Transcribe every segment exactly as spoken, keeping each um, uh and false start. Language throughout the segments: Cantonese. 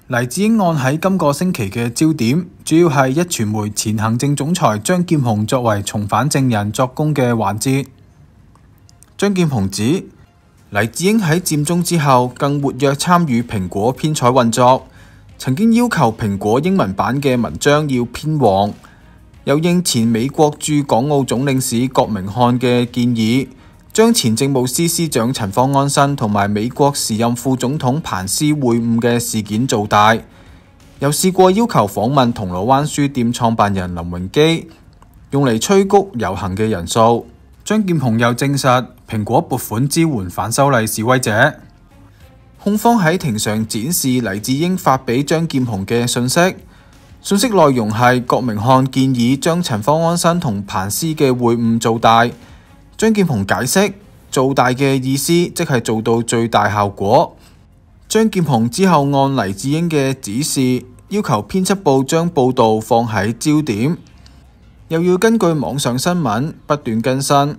黎智英案喺今個星期嘅焦點，主要係壹傳媒前行政總裁張劍虹作為從犯證人作供嘅環節。張劍虹指黎智英喺佔中之後更活躍參與蘋果編採運作，曾經要求蘋果英文版嘅文章要偏黃，又應前美國駐港澳總領事郭明漢嘅建議，將前政務司司長陳方安生同埋美國時任副總統彭斯會晤嘅事件做大，又試過要求訪問銅鑼灣書店創辦人林榮基，用嚟催谷遊行嘅人數。張劍虹又證實蘋果撥款支援反修例示威者。控方喺庭上展示黎智英發俾張劍虹嘅信息，信息內容係郭明漢建議將陳方安生同彭斯嘅會晤做大。張劍虹解釋，做大嘅意思即係做到最大效果。張劍虹之後按黎智英嘅指示，要求編輯部將報導放喺焦點，又要根據網上新聞不斷更新。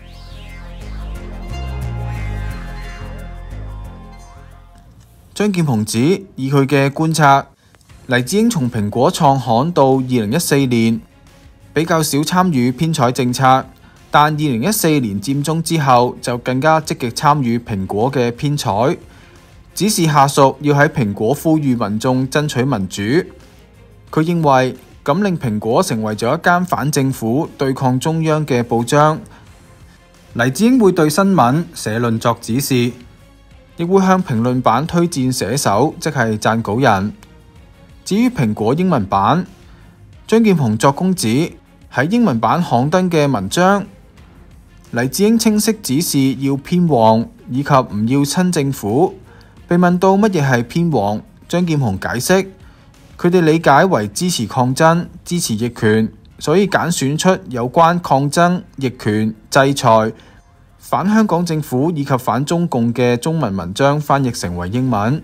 張劍虹指，以佢嘅觀察，黎智英從蘋果創刊到二零一四年比較少參與編採政策，但二零一四年佔中之後就更加積極參與蘋果嘅編採，指示下屬要喺蘋果呼籲民眾爭取民主。佢認為咁令蘋果成為咗一間反政府、對抗中央嘅報章。黎智英會對新聞社論作指示，亦會向評論版推薦寫手，即係撰稿人。至於蘋果英文版，張劍虹作供指喺英文版刊登嘅文章，黎智英清晰指示要偏黃，以及唔要親政府。被問到乜嘢係偏黃，張劍虹解釋，佢哋理解為支持抗爭、支持逆權，所以揀選出有關抗爭、逆權、制裁、反香港政府以及反中共嘅中文文章翻譯成為英文。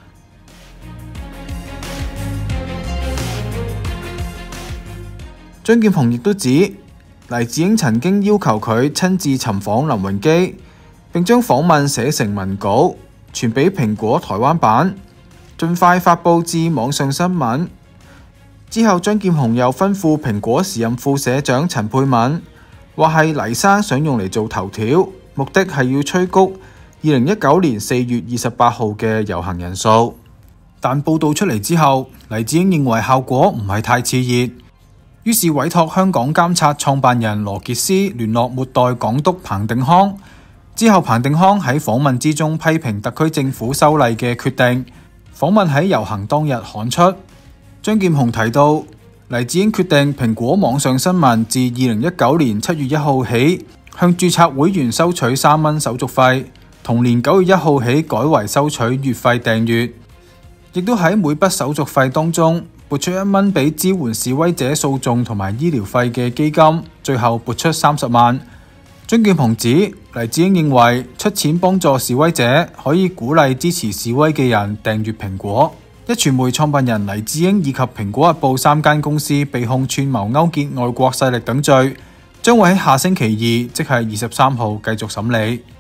張劍虹亦都指，黎智英曾經要求佢親自尋訪林榮基，並將訪問寫成文稿，傳俾蘋果台灣版，盡快發佈至網上新聞。之後，張劍虹又吩咐蘋果時任副社長陳佩敏，話係黎生想用嚟做頭條，目的係要催谷二零一九年四月二十八號嘅遊行人數。但報道出嚟之後，黎智英認為效果唔係太熾熱，於是委託香港監察創辦人羅傑斯聯絡末代港督彭定康。之後彭定康喺訪問之中批評特區政府修例嘅決定，訪問喺遊行當日刊出。張劍虹提到，黎智英決定蘋果網上新聞自二零一九年七月一號起向註冊會員收取三蚊手續費，同年九月一號起改為收取月費訂閱，亦都喺每筆手續費當中撥出一蚊俾支援示威者訴訟同埋醫療費嘅基金，最後撥出三十萬。張劍虹指，黎智英認為出錢幫助示威者，可以鼓勵支持示威嘅人訂閱蘋果。壹傳媒創辦人黎智英以及蘋果日報三間公司被控串謀勾結外國勢力等罪，將會喺下星期二，即係二十三號繼續審理。